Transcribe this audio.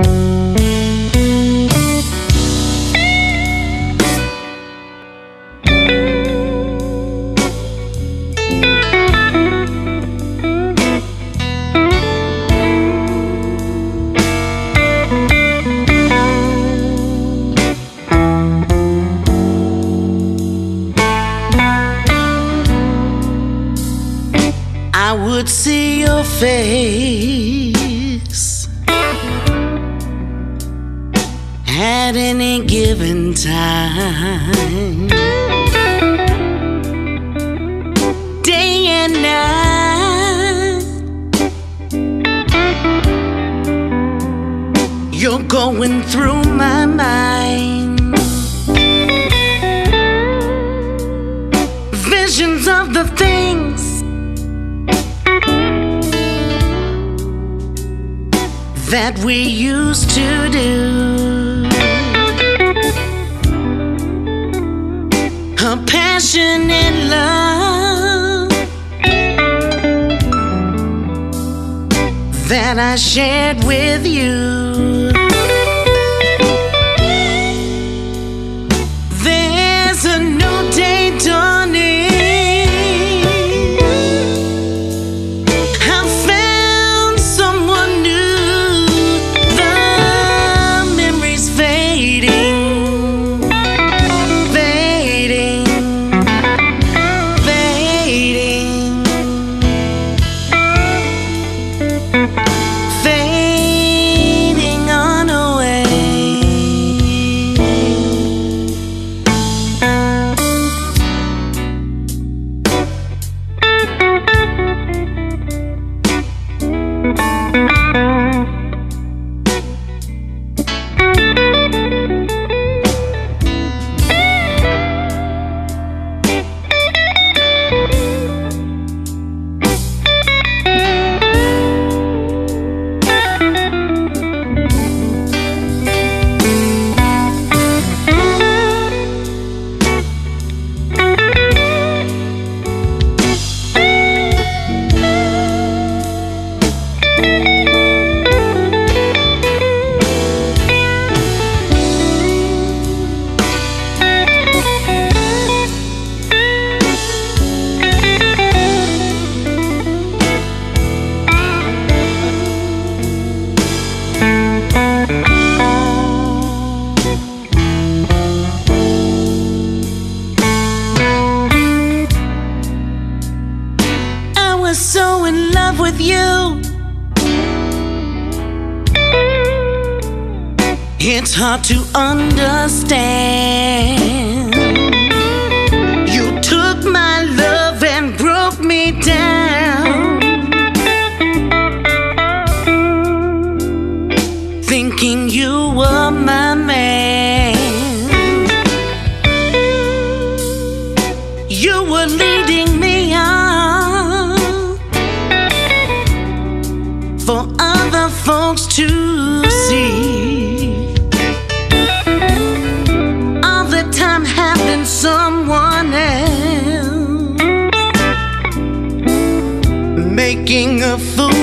I would see your face at any given time, day and night. You're going through my mind, visions of the things that we used to do. A passionate love that I shared with you. There's a new day dawning. So in love with you, it's hard to understand. You took my love and broke me down, thinking you were my man. You were leading me on for other folks to see. All the time having someone else, making a fool